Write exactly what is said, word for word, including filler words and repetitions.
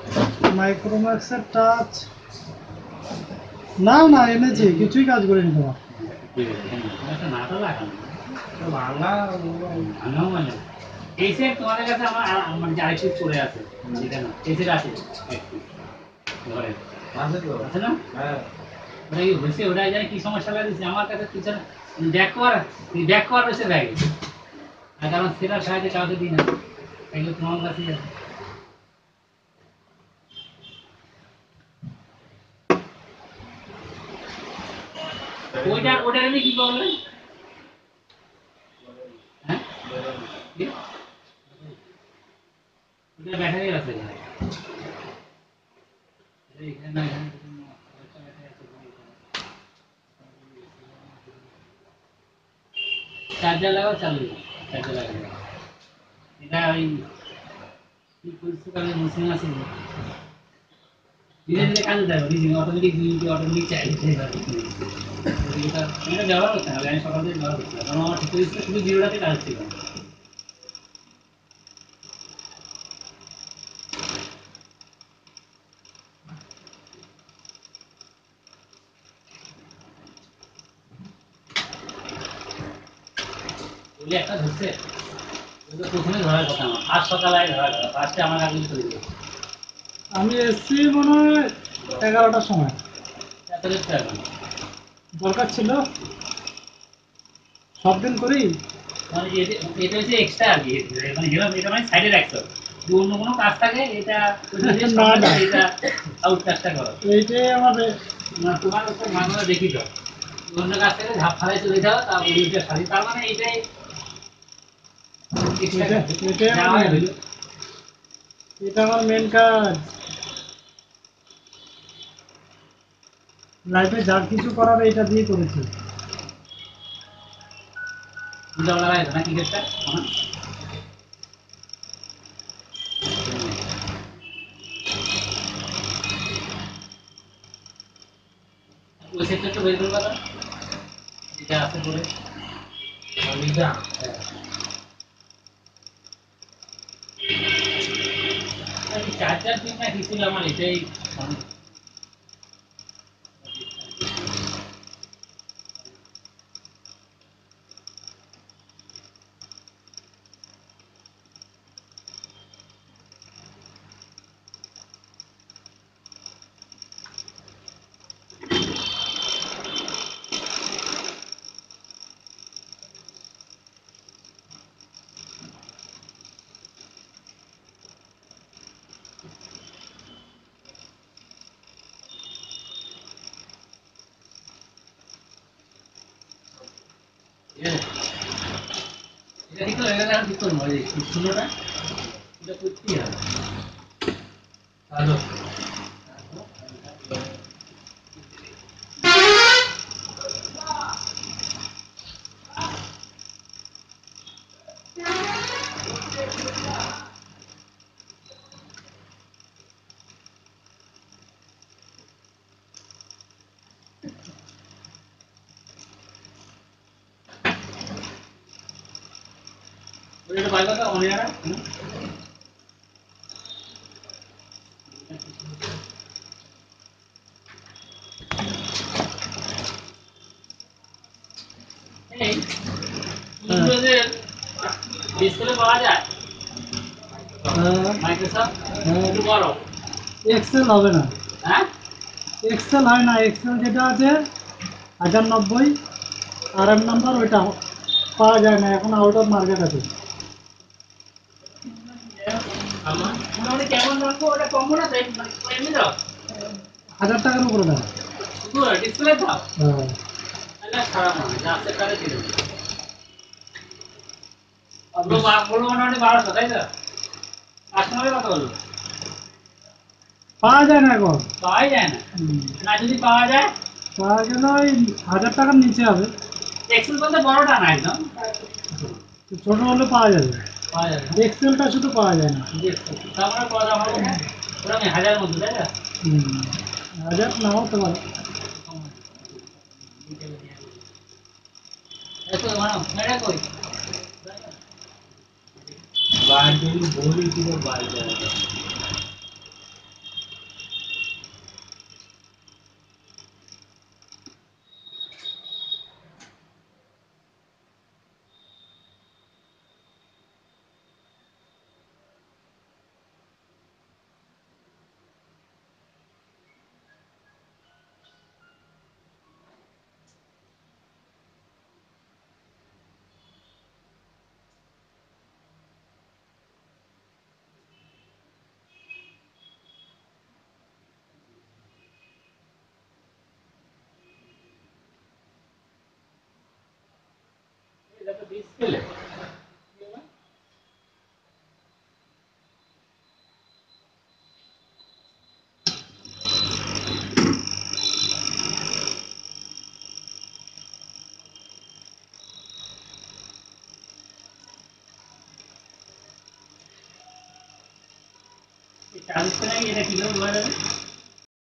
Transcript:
মাইক্রোম্যাক্সের touch না না এনেছি, কিছুই কাজ করিনি তোমার। এই সেট তোমাদের কাছে আমার মানে আরেক পিস পড়ে আছে, এটা না এই সেট আছে ঘরে আছে না? হ্যাঁ ওটা কি হয়েছে, ওটা জানি কি সমস্যা লাগিয়েছে আমার কাছে পিছনে ব্যাক কভার ব্যাক কভার রয়েছে ব্যাগে, আর কারণ সেটার সাহায্যে কাউকে দিই না, এগুলো তোমার কাছেই আছে। ওইটা ওটা আমি কি করবেন? হ্যাঁ ওটা ব্যাটারি আছে এখানে না, চার্জার লাগাও চালু, চার্জার লাগাও এটা ওই কি পরিস্থিতি মেশিন আছে ধীরে ধীরে কাজে দেয়, রিজিং অটোমেটিক জিনিসটি অটোমেটিক চাইলে এটা এটা ব্যবহার করতে হবে, আমি সকাল থেকে ব্যবহার করতে হবে, কারণ আমার ঠিক পরিস্থিতি শুধু জিরোটাতে কাজ ছিল। বলে একটা ধরছে প্রথমে ধরার কথা, আমার ফার্স্ট সকালে ধরার কথা, ফার্স্টে আমার আগে চলে যাবে। আমি এসছি মনে হয় এগারোটার সময়, এত দেখতে হবে দরকার ছিল সব দিন করি। মানে এটা হচ্ছে এক্সট্রা আর কি, মানে গেলাম এটা মানে সাইডে রাখছো, যদি অন্য কোনো কাজ থাকে এটা না না এটা আউট কাজটা করো, এইটাই আমার মানে তোমার উপর মানবতা দেখি তো অন্য কাজ থেকে ধাপ ফালাই চলে যাও, তারপর এইটা সারি, তার মানে এইটাই এটা এটাই আমার মেন, এটা আমার মেন কাজ। লাইফে যা কিছু করার এটা দিয়ে করেছি। দুটা লাগাই না ক্রিকেটটা ওই সেটটা একটু বের করবা না, যেটা আছে পরে এটা চার্জার পিন না কিছু না, আমার এটাই এটা ঠিক হয়ে গেলে আর ঠিক করবো, এই শূন্যটা এটা করতেই হবে। হ্যালো এটা বাইরে তো অনেক আর এই উইন্ডোজের ডিসপ্লে পাওয়া যায় মাইক্রোসফট একটু বড় এক্সেল হবে না, হ্যাঁ এক্সেল হয় না, এক্সেল যেটা আছে হাজার নব্বই আর এম নাম্বার ওইটা পাওয়া যায় না, এখন আউট অফ মার্কেট আছে। আমার মোটামুটি কেমন রাখবো ওটা কম না, তাই মানে এমনি দাও হাজার টাকার উপরে দাম। শুধু ডিসপ্লে দাও হ্যাঁ তাহলে খারাপ না, যা আছে তাহলে দিয়ে দেবো। আপনি বলবো মোটামুটি বারোশো তাই তো, কাস্টমারের কথা বলবো পাওয়া যায় না এখন, পাওয়াই যায় না, না যদি পাওয়া যায় পাওয়া গেলে ওই হাজার টাকার নিচে হবে। এক্সেল বলতে বড়টা না একদম ছোট হলে পাওয়া যাবে, পাওয়া যাবে এক্সেলটা শুধু পাওয়া যায় না। তারপরে কত দাম হবে ওটা আমি হাজার মধ্যে তাই না, হুম, হাজার নাও হতে পারে। এত মানে মেরা কই বাইরে বলি কি বাইরে চার দিচ্ছে নাকি এটা কি করে বোঝা যাবে?